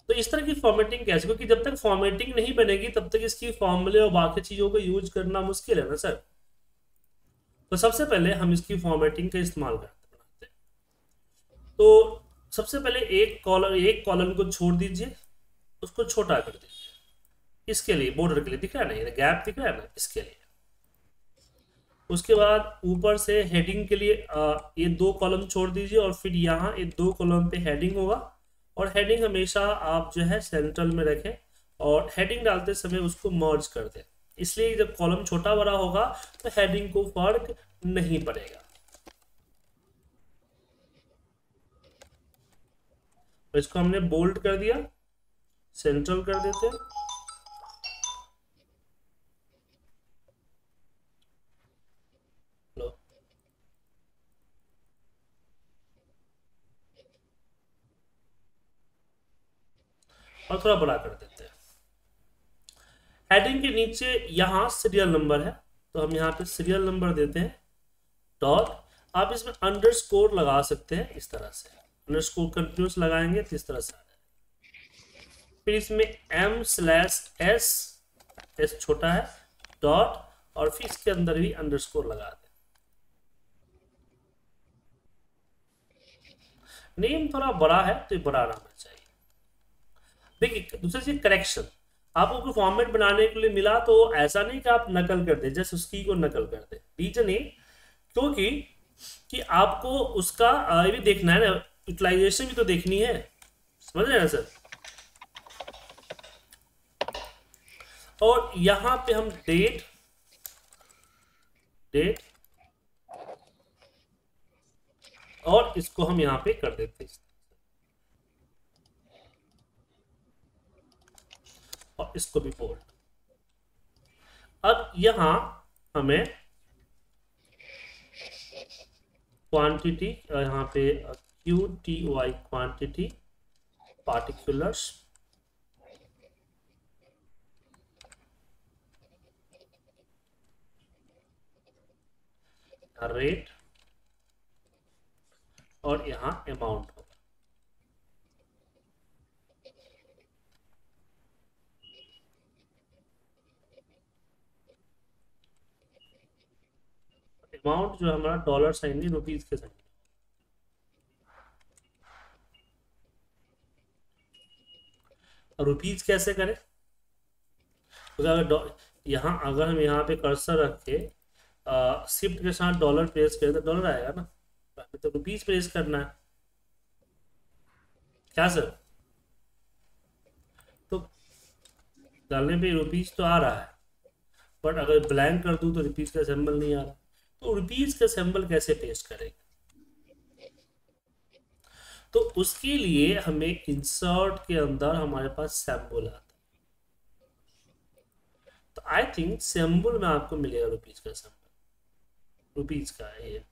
तो इस तरह की फॉर्मेटिंग कैसे, क्योंकि जब तक फॉर्मेटिंग नहीं बनेगी तब तक इसकी फॉर्मूले और बाकी चीजों को यूज करना मुश्किल है ना सर। तो सबसे पहले हम इसकी फॉर्मेटिंग का इस्तेमाल करते हैं। तो सबसे पहले एक कॉलम को छोड़ दीजिए, उसको छोटा कर दीजिए, इसके लिए बॉर्डर के लिए दिख रहा है ना, ये गैप दिख रहा है ना, इसके लिए। उसके बाद ऊपर से हेडिंग के लिए ये 2 कॉलम छोड़ दीजिए, और फिर यहाँ ये 2 कॉलम पे हेडिंग होगा, और हेडिंग हमेशा आप जो है सेंट्रल में रखें, और हेडिंग डालते समय उसको मर्ज कर दें, इसलिए जब कॉलम छोटा बड़ा होगा तो हेडिंग को फर्क नहीं पड़ेगा। तो इसको हमने बोल्ड कर दिया, सेंट्रल कर देते हैं। लो, और थोड़ा बड़ा कर देते हैं। हेडिंग के नीचे यहाँ सीरियल नंबर है, तो हम यहाँ पे सीरियल नंबर देते हैं डॉट। आप इसमें अंडरस्कोर लगा सकते हैं, इस तरह से अंडरस्कोर कंटिन्यूस लगाएंगे तो इस तरह से आ जाएगा। फिर इसमें M/S, एस छोटा है, डॉट, और फिर इसके अंदर भी अंडरस्कोर लगा दें। नेम थोड़ा बड़ा है तो ये बड़ा रहना चाहिए। देखिए दूसरी चीज करेक्शन, आपको कोई फॉर्मेट बनाने के लिए मिला तो ऐसा नहीं कि आप नकल कर दे, जैसे उसकी को नकल कर दे। रीजन ये क्योंकि कि आपको उसका ये भी देखना है ना, यूटिलाइजेशन भी तो देखनी है, समझ रहे हैं ना सर। और यहां पे हम डेट डेट और इसको हम यहां पे कर देते हैं, और इसको भी बोल्ड। अब यहां हमें क्वांटिटी, यहाँ पे QTY क्वांटिटी, पार्टिकुलर्स, रेट, और यहाँ अमाउंट होगा। अमाउंट जो हमारा डॉलर साइन नहीं, रुपीज के साइन। रुपीज कैसे करें, तो अगर यहाँ अगर हम यहाँ पे कर्सर रख के शिफ्ट के साथ डॉलर प्रेस करें तो डॉलर आएगा ना, तो रुपीज प्रेस करना है क्या सर। तो डालने पे रुपीज तो आ रहा है, बट अगर ब्लैंक कर दूं तो रुपीज का सिंबल नहीं आ रहा। तो रुपीज का सिंबल कैसे पेस्ट करेंगे, तो उसके लिए हमें इंसर्ट के अंदर हमारे पास सिंबल आता है। तो आई थिंक सिंबल में आपको मिलेगा रुपीज का सिंबल, रुपीज का है ये।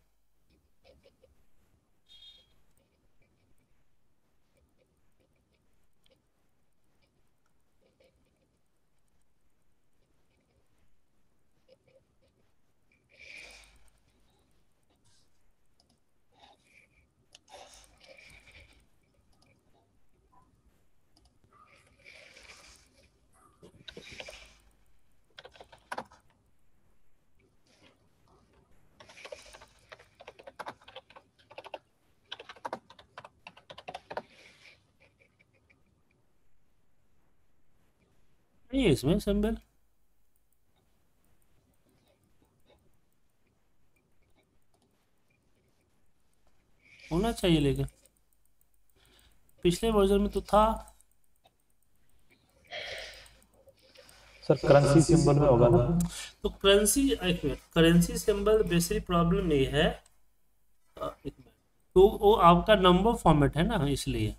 नहीं है इसमें सिंबल, होना चाहिए लेकिन पिछले वर्जन में तो था। सर करेंसी सिंबल में होगा ना। तो करेंसी, एक minute, currency symbol basic problem ये है, एक मिनट, तो वो आपका नंबर फॉर्मेट है ना, इसलिए।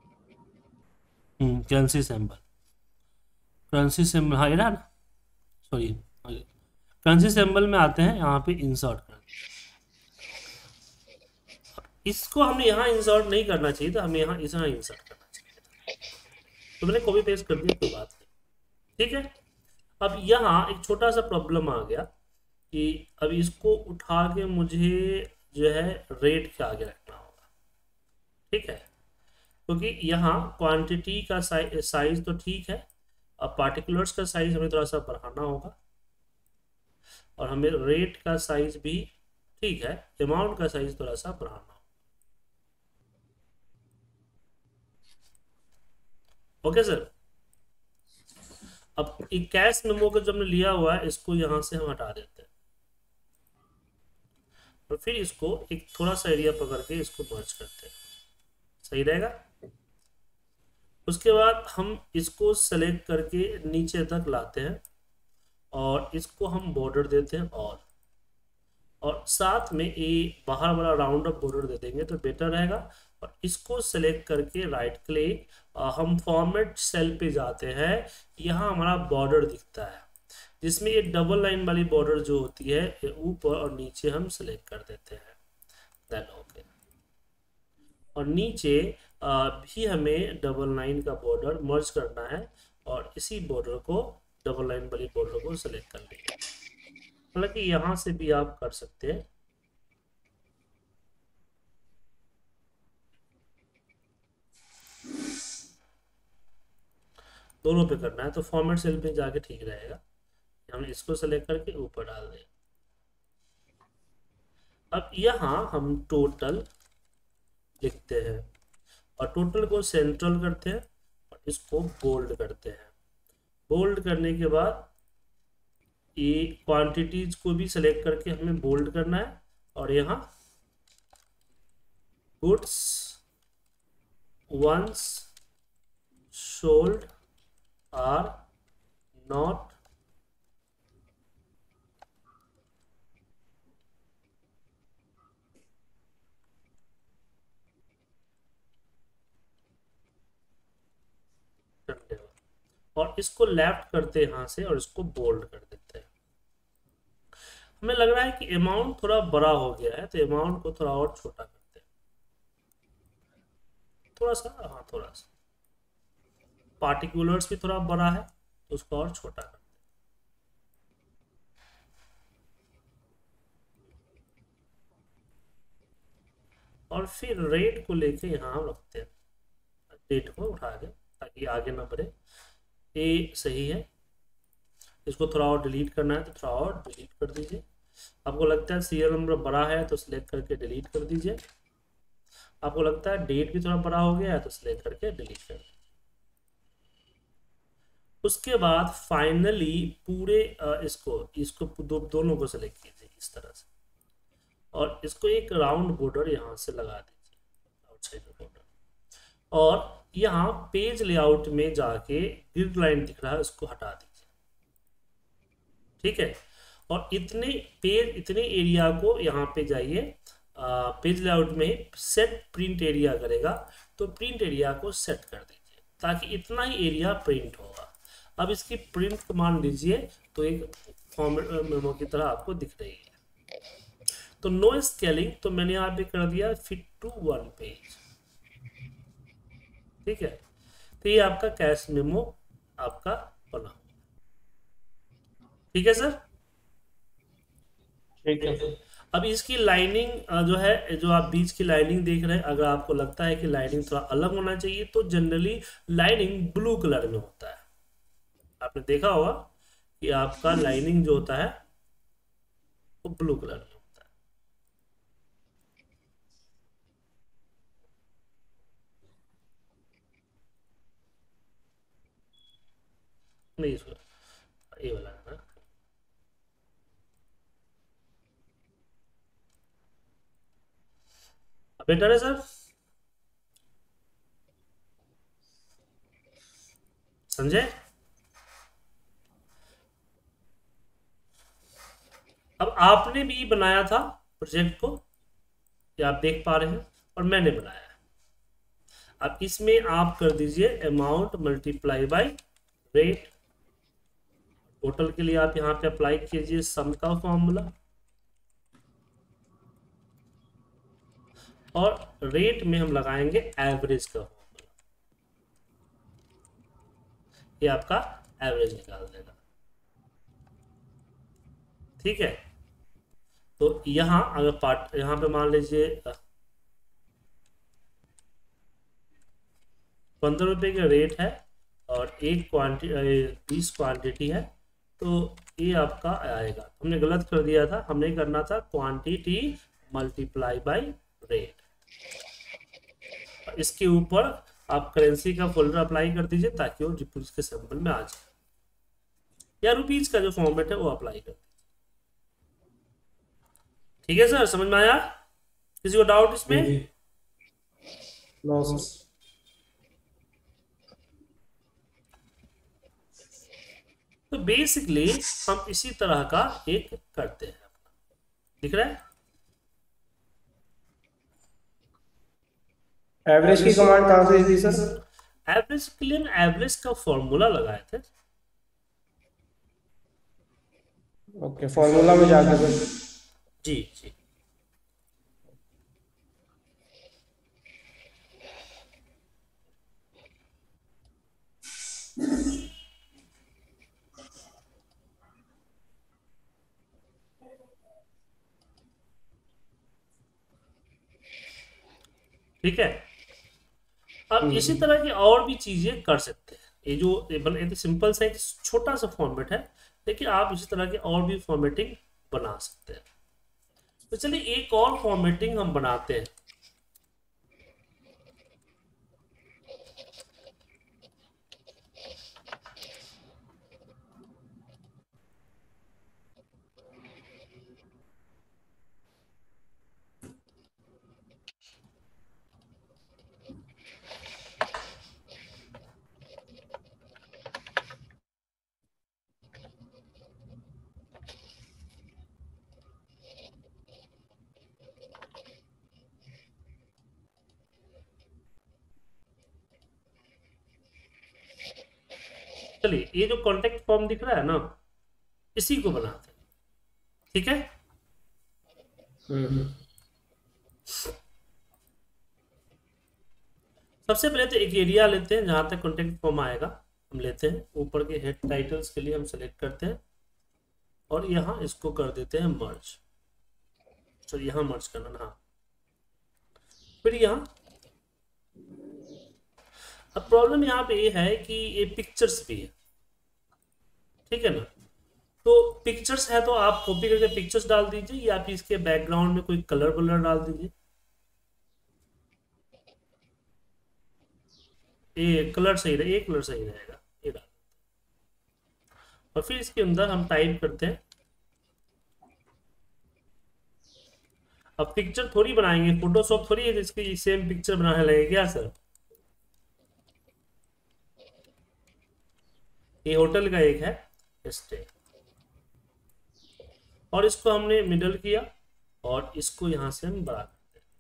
करेंसी सिंबल, करेंसी सिंबल, हाँ ये रहा ना, सॉरी करेंसी सिंबल में आते हैं, यहाँ पे इंसर्ट कर, इसको हमें यहाँ इंसर्ट नहीं करना चाहिए था, हमें यहाँ इंसर्ट करना चाहिए। तो मैंने कॉपी पेस्ट कर दिया, कोई बात नहीं, ठीक है। अब यहाँ एक छोटा सा प्रॉब्लम आ गया कि अब इसको उठा के मुझे जो है रेट के आगे रखना होगा, ठीक है, क्योंकि यहाँ क्वांटिटी का साइज तो ठीक है, अब पार्टिकुलर्स का साइज हमें थोड़ा सा बढ़ाना होगा, और हमें रेट का साइज भी ठीक है, अमाउंट का साइज थोड़ा सा बढ़ाना होगा। Okay sir. अब एक कैश मेमो का जो हमने लिया हुआ है, इसको यहां से हम हटा देते हैं, और फिर इसको एक थोड़ा सा एरिया पकड़ के इसको मर्ज करते हैं, सही रहेगा। उसके बाद हम इसको सेलेक्ट करके नीचे तक लाते हैं, और इसको हम बॉर्डर देते हैं, और साथ में ये बाहर वाला राउंड अप बॉर्डर दे देंगे तो बेटर रहेगा। और इसको सेलेक्ट करके राइट क्लिक, हम फॉर्मेट सेल पे जाते हैं, यहाँ हमारा बॉर्डर दिखता है, जिसमें ये डबल लाइन वाली बॉर्डर जो होती है ये ऊपर और नीचे हम सेलेक्ट कर देते हैं, देन ओके। और नीचे भी हमें डबल लाइन का बॉर्डर मर्ज करना है, और इसी बॉर्डर को डबल लाइन वाली बॉर्डर को सेलेक्ट कर लेंगे। हालांकि यहाँ से भी आप कर सकते हैं, दोनों पे करना है तो फॉर्मेट सेल पे जाके ठीक रहेगा। हमने इसको सेलेक्ट करके ऊपर डाल दें। अब यहाँ हम टोटल लिखते हैं, और टोटल को सेंट्रल करते हैं, और इसको बोल्ड करते हैं। बोल्ड करने के बाद ये क्वांटिटीज को भी सेलेक्ट करके हमें बोल्ड करना है, और यहाँ goods once sold are not और इसको लेफ्ट करते हैं यहाँ से, और इसको बोल्ड कर देते हैं। हमें लग रहा है कि अमाउंट थोड़ा बड़ा हो गया है, तो अमाउंट को थोड़ा और छोटा करते हैं, थोड़ा सा, हाँ थोड़ा सा। पार्टिकुलर्स भी थोड़ा बड़ा है तो उसको और छोटा करते हैं। और फिर रेट को लेके यहाँ रखते हैं, डेट को उठा के ताकि आगे ना बढ़े। ये सही है, इसको थोड़ा और डिलीट करना है तो थोड़ा और डिलीट कर दीजिए। आपको लगता है सीरियल नंबर बड़ा है तो सिलेक्ट करके डिलीट कर दीजिए। आपको लगता है डेट भी थोड़ा बड़ा हो गया है तो सिलेक्ट करके डिलीट कर दीजिए। उसके बाद फाइनली पूरे इसको दोनों को सिलेक्ट कीजिए इस तरह से, और इसको एक राउंड बॉर्डर यहाँ से लगा दीजिए, आउटसाइड बॉर्डर। और यहाँ पेज लेआउट में जाके ग्रिड लाइन दिख रहा है, उसको हटा दीजिए, ठीक है। और इतने एरिया को यहाँ पे जाइए, पेज लेआउट में सेट प्रिंट एरिया करेगा, तो प्रिंट एरिया को सेट कर दीजिए ताकि इतना ही एरिया प्रिंट होगा। अब इसकी प्रिंट कमांड दीजिए तो एक फॉर्मेट मेमो की तरह आपको दिख रही है। तो नो स्केलिंग तो मैंने यहाँ पे कर दिया फिट टू 1 पेज, ठीक है। तो ये आपका कैश मेमो आपका बना, ठीक है सर। ठीक है। अब इसकी लाइनिंग जो है, जो आप बीच की लाइनिंग देख रहे हैं, अगर आपको लगता है कि लाइनिंग थोड़ा अलग होना चाहिए तो जनरली लाइनिंग ब्लू कलर में होता है। आपने देखा होगा कि आपका लाइनिंग जो होता है वो ब्लू कलर में होता है। नहीं, ये वाला है ना। बेटर है सर, समझे। अब आपने भी बनाया था प्रोजेक्ट को, ये आप देख पा रहे हैं, और मैंने बनाया है। अब इसमें आप कर दीजिए amount multiply by rate total के लिए आप यहाँ पे अप्लाई कीजिए सम का फॉर्मूला, और रेट में हम लगाएंगे एवरेज का फॉर्मूला, ये आपका एवरेज निकाल देगा। ठीक है, तो यहाँ अगर पार्ट यहाँ पे मान लीजिए 15 रुपये का रेट है और एक क्वांटिटी 20 क्वांटिटी है, तो ये आपका आएगा। हमने गलत कर दिया था, हमने करना था क्वांटिटी मल्टीप्लाई बाय रेट। इसके ऊपर आप करेंसी का फोल्डर अप्लाई कर दीजिए ताकि वो रुपीज के सिंबल में आ जाए, या रुपीज का जो फॉर्मेट है वो अप्लाई कर दीजिए। ठीक है सर, समझ में आया? किसी को डाउट इसमें? No sir. तो बेसिकली हम इसी तरह का एक करते हैं। दिख रहा है? एवरेज की कमांड कहाँ से थी सर? एवरेज के लिए एवरेज का फॉर्मूला लगाए थे। ओके, फॉर्मूला में जाकर सर। जी जी। ठीक है, अब इसी तरह की और भी चीजें कर सकते हैं। ये जो सिंपल सा एक छोटा सा फॉर्मेट है, लेकिन आप इसी तरह की और भी फॉर्मेटिंग बना सकते हैं। तो चलिए एक और फॉर्मेटिंग हम बनाते हैं। चलिए ये जो कॉन्टेक्ट फॉर्म दिख रहा है ना, इसी को बनाते हैं। ठीक है, सबसे पहले तो एक एरिया लेते हैं जहां तक कॉन्टेक्ट फॉर्म आएगा, हम लेते हैं। ऊपर के हेड टाइटल्स के लिए हम सेलेक्ट करते हैं और यहाँ इसको कर देते हैं मर्ज। चलिए यहाँ मर्ज करना ना, हाँ। फिर यहाँ अब प्रॉब्लम यहाँ पे ये है कि ये पिक्चर्स भी है, ठीक है ना। तो पिक्चर्स है तो आप कॉपी करके पिक्चर्स डाल दीजिए, या फिर इसके बैकग्राउंड में कोई कलर वलर डाल दीजिए। ये कलर सही रहे, एक कलर सही रहेगा, ये डाल। और फिर इसके अंदर हम टाइप करते हैं। अब पिक्चर थोड़ी बनाएंगे, फोटोशॉप थोड़ी है इसकी सेम पिक्चर बनाने लगे क्या सर? ये होटल का एक है स्टे, और इसको हमने मिडल किया और इसको यहां से हम बड़ा करते हैं,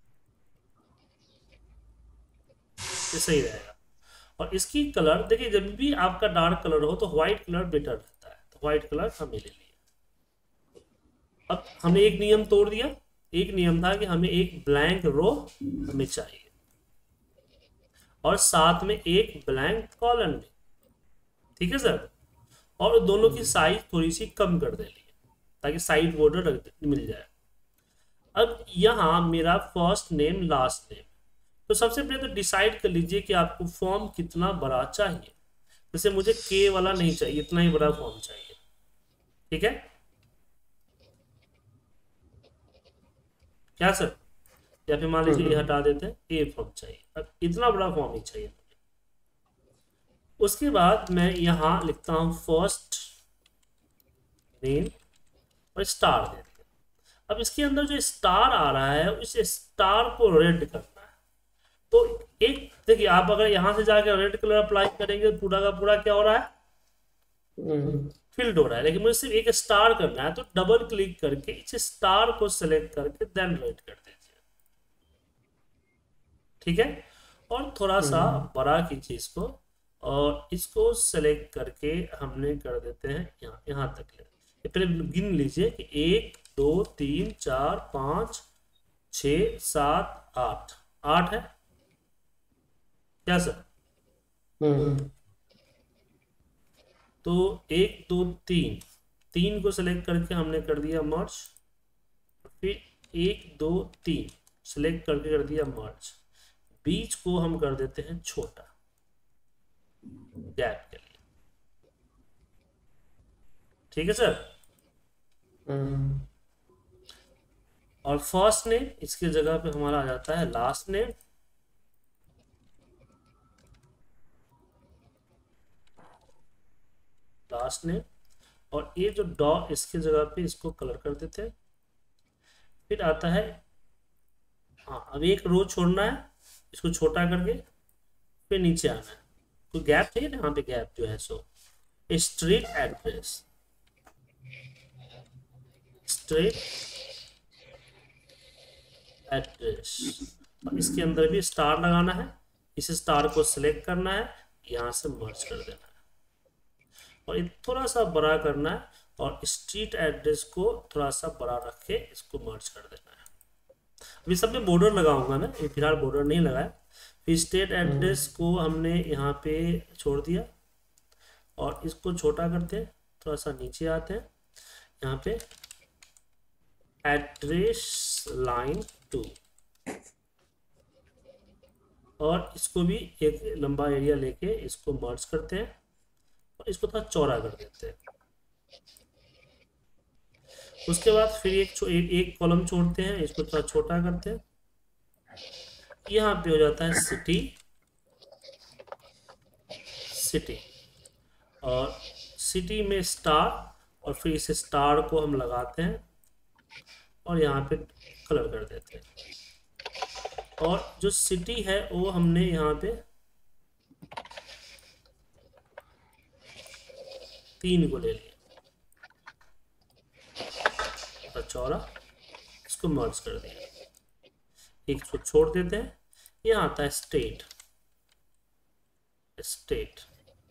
ये सही रहेगा। और इसकी कलर देखिए, जब भी आपका डार्क कलर हो तो व्हाइट कलर बेटर रहता है, तो व्हाइट कलर हमने ले लिया। अब हमने एक नियम तोड़ दिया। एक नियम था कि हमें एक ब्लैंक रो हमें चाहिए और साथ में एक ब्लैंक कॉलम भी, ठीक है सर। और दोनों की साइज थोड़ी सी कम कर देनी है ताकि साइड बॉर्डर मिल जाए। अब यहाँ मेरा फर्स्ट नेम लास्ट नेम, तो सबसे पहले तो डिसाइड कर लीजिए कि आपको फॉर्म कितना बड़ा चाहिए। जैसे मुझे के वाला नहीं चाहिए, इतना ही बड़ा फॉर्म चाहिए, ठीक है क्या सर? या फिर मान लीजिए ये हटा देते हैं, ए फॉर्म चाहिए, अब इतना बड़ा फॉर्म ही चाहिए मुझे। उसके बाद मैं यहाँ लिखता हूँ फर्स्ट नेम और स्टार देते हैं। अब इसके अंदर जो स्टार आ रहा है उस स्टार को रेड करना है। तो एक देखिए, आप अगर यहां से जाकर रेड कलर अप्लाई करेंगे पूरा का पूरा क्या हो रहा है, फिल्ड हो रहा है। लेकिन मुझे सिर्फ एक स्टार करना है, तो डबल क्लिक करके इस स्टार को सिलेक्ट करके देन रेड कर दीजिए, ठीक है। और थोड़ा सा बड़ा कीजिए इसको, और इसको सेलेक्ट करके हमने कर देते हैं यहाँ तक ले। पहले गिन लीजिए कि 1 2 3 4 5 6 7 8 8 है क्या सर? तो 1 2 3 3 को सेलेक्ट करके हमने कर दिया मर्ज, फिर 1 2 3 सेलेक्ट करके कर दिया मर्ज, बीच को हम कर देते हैं छोटा गैप के लिए। ठीक है सर? और फर्स्ट नेम इसके जगह पे हमारा आ जाता है लास्ट नेम, लास्ट नेम, और ये जो डॉ इसके जगह पे इसको कलर कर देते हैं। फिर आता है, हाँ अब एक रो छोड़ना है, इसको छोटा करके फिर नीचे आना है। कोई गैप चाहिए ना, यहाँ पे गैप जो है सो स्ट्रीट एड्रेस, स्ट्रीट एड्रेस, और इसके अंदर भी स्टार लगाना है। इस स्टार को सिलेक्ट करना है, यहाँ से मर्ज कर देना है और ये थोड़ा सा बड़ा करना है, और स्ट्रीट एड्रेस को थोड़ा सा बड़ा रख के इसको मर्ज कर देना है। अभी सब में बॉर्डर लगाऊंगा मैं, ये फिलहाल बॉर्डर नहीं लगाया। फिर स्टेट एड्रेस को हमने यहाँ पे छोड़ दिया और इसको छोटा करते हैं, थोड़ा सा नीचे आते हैं, यहाँ पे एड्रेस लाइन 2, और इसको भी एक लंबा एरिया लेके इसको मर्ज करते हैं और इसको थोड़ा चौड़ा कर देते हैं। उसके बाद फिर एक कॉलम छोड़ते हैं, इसको थोड़ा छोटा करते हैं। यहाँ पे हो जाता है सिटी, सिटी, और सिटी में स्टार, और फिर इस स्टार को हम लगाते हैं और यहाँ पे कलर कर देते हैं। और जो सिटी है वो हमने यहाँ पे 3 को ले लिया और चौड़ा, इसको मर्ज कर दिया, एक को छोड़ देते हैं। यहाँ आता है स्टेट, स्टेट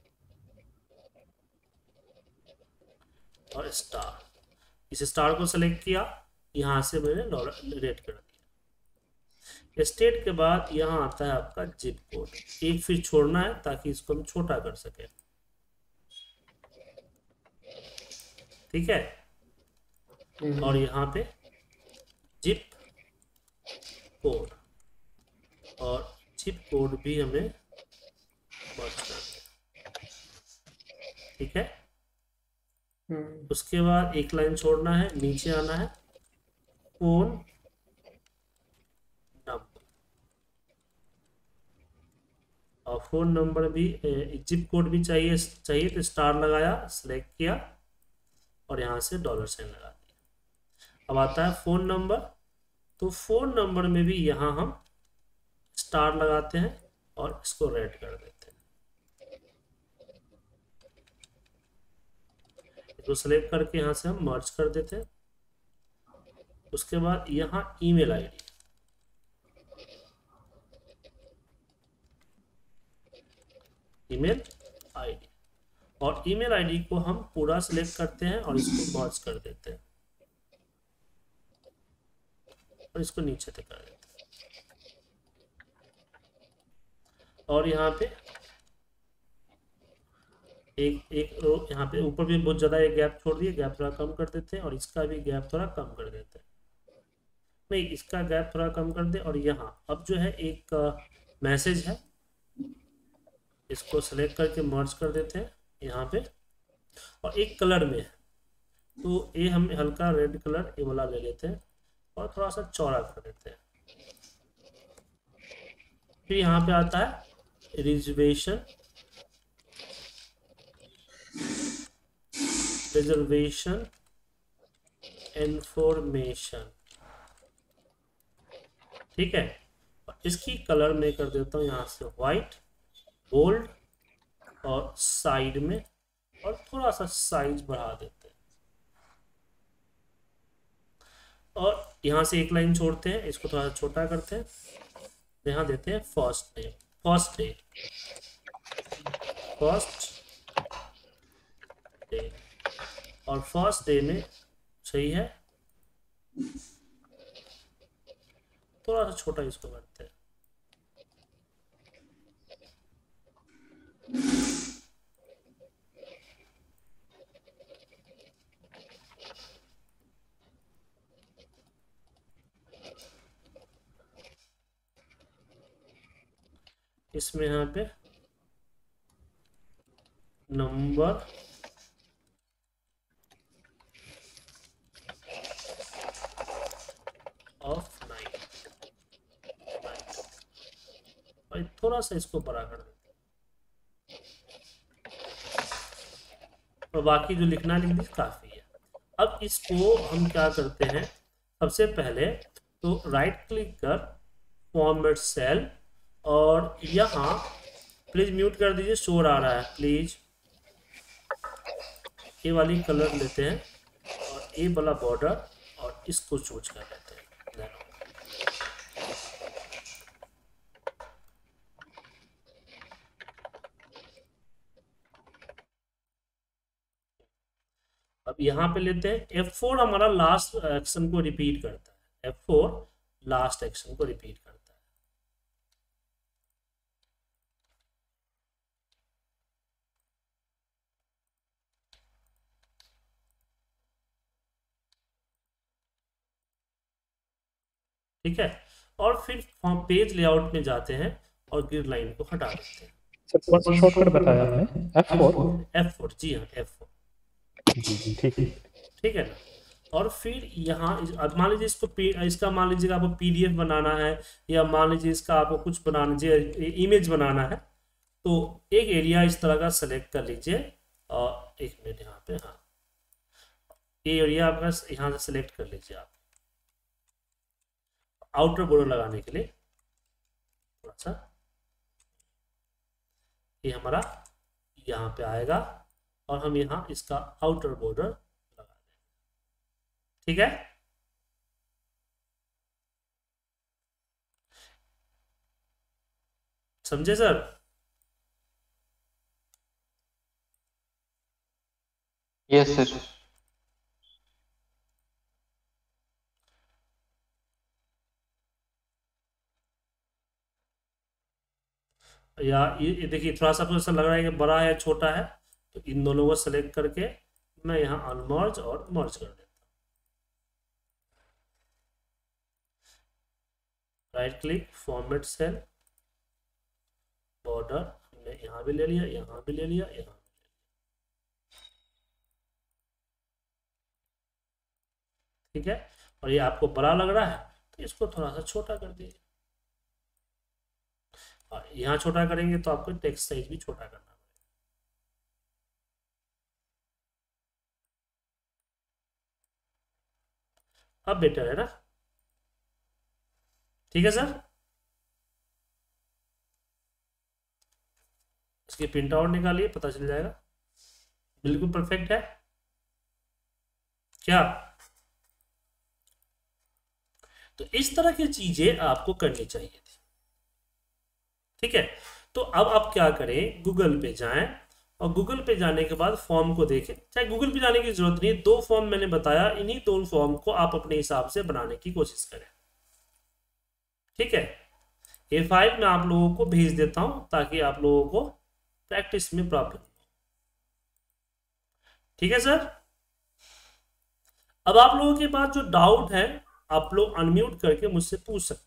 और स्टार, इस स्टार को सेलेक्ट किया, यहाँ से मैंने रेड कर दिया। स्टेट के बाद यहाँ आता है आपका जिप कोड, एक फिर छोड़ना है ताकि इसको हम छोटा कर सके। ठीक है, और यहाँ पे जिप कोड, और जिप कोड भी हमें मर्ज कर दिया। ठीक है, उसके बाद एक लाइन छोड़ना है, नीचे आना है, फोन नंबर, और फोन नंबर भी, जिप कोड भी चाहिए तो स्टार लगाया, सिलेक्ट किया और यहाँ से $साइन लगा दिया। अब आता है फोन नंबर, तो फोन नंबर में भी यहाँ हम स्टार लगाते हैं और इसको रेड कर देते हैं। इसको सेलेक्ट करके यहाँ से हम मर्ज कर देते हैं। उसके बाद यहाँ ईमेल आईडी, ईमेल आईडी, और ईमेल आईडी को हम पूरा सिलेक्ट करते हैं और इसको मर्ज कर देते हैं और इसको नीचे तक कर देते हैं। और यहाँ पे एक यहाँ पे ऊपर भी बहुत ज़्यादा एक गैप छोड़ दिए, गैप थोड़ा कम कर देते हैं, और इसका भी गैप थोड़ा कम कर देते हैं, नहीं इसका गैप थोड़ा कम कर दे। और यहाँ अब जो है एक मैसेज है, इसको सेलेक्ट करके मर्ज कर देते हैं यहाँ पे, और एक कलर में है तो ये हम हल्का रेड कलर ये वाला ले लेते हैं और थोड़ा सा चौड़ा कर देते हैं। फिर यहाँ पे आता है रिजर्वेशन, रिजर्वेशन इंफॉर्मेशन। ठीक है, इसकी कलर में कर देता हूँ यहाँ से व्हाइट, बोल्ड, और साइड में, और थोड़ा सा साइज बढ़ा देते हैं। और यहाँ से एक लाइन छोड़ते हैं, इसको थोड़ा छोटा करते हैं, यहाँ देते हैं first name, first day, first day, और फर्स्ट डे में सही है, थोड़ा सा छोटा इसको करते हैं। इसमें यहाँ पे नंबर ऑफ नाइट, भाई थोड़ा सा इसको बड़ा कर देते हैं, और बाकी जो लिखना लिख दी काफी है। अब इसको हम क्या करते हैं, सबसे पहले तो राइट क्लिक कर फॉर्मेट सेल, और यहाँ प्लीज म्यूट कर दीजिए, शोर आ रहा है प्लीज। ये वाली कलर लेते हैं और ये वाला बॉर्डर, और इसको चूज कर लेते हैं। अब यहाँ पे लेते हैं F4, हमारा लास्ट एक्शन को रिपीट करता है, F4 लास्ट एक्शन को रिपीट करता है। ठीक है, और फिर हम पेज लेआउट में जाते हैं और ग्रिड लाइन को हटा देते हैं। सर कौन सा शॉर्टकट बताया आपने? F4? जी हाँ, F4। जी ठीक है। ठीक है ना, और फिर यहाँ मान लीजिए इसका मान लीजिए आपको PDF बनाना है, या मान लीजिए इसका आपको कुछ बनाना चाहिए, इमेज बनाना है, तो एक एरिया इस तरह का सेलेक्ट कर लीजिए, और एक मिनट यहाँ पे, हाँ ये एरिया आपका यहाँ से सेलेक्ट कर लीजिए आप, आउटर बॉर्डर लगाने के लिए थोड़ा सा ये हमारा यहाँ पे आएगा, और हम यहाँ इसका आउटर बॉर्डर लगा देंगे। ठीक है, समझे सर? Yes sir. या ये देखिए थोड़ा सा आपको ऐसा लग रहा है कि बड़ा है छोटा है, तो इन दोनों को सेलेक्ट करके मैं यहाँ अनमर्ज और मर्ज कर देता हूँ। Right click format cell, border हमने यहाँ भी ले लिया, यहाँ भी ले लिया, यहाँ भी ले लिया। ठीक है, और ये आपको बड़ा लग रहा है तो इसको थोड़ा सा छोटा कर दीजिए, और यहाँ छोटा करेंगे तो आपको टेक्स्ट साइज भी छोटा करना पड़ेगा। अब बेटर है ना? ठीक है सर, इसकी प्रिंट आउट निकालिए, पता चल जाएगा। बिल्कुल परफेक्ट है क्या? तो इस तरह की चीजें आपको करनी चाहिए थी। ठीक है, तो अब आप क्या करें, गूगल पे जाएं, और गूगल पे जाने के बाद फॉर्म को देखें। चाहे गूगल पे जाने की जरूरत नहीं है, 2 फॉर्म मैंने बताया, इन्हीं 2 फॉर्म को आप अपने हिसाब से बनाने की कोशिश करें। ठीक है, A5 में आप लोगों को भेज देता हूं ताकि आप लोगों को प्रैक्टिस में प्रॉब्लम हो। ठीक है सर, अब आप लोगों के पास जो डाउट है आप लोग अनम्यूट करके मुझसे पूछ सकते हैं।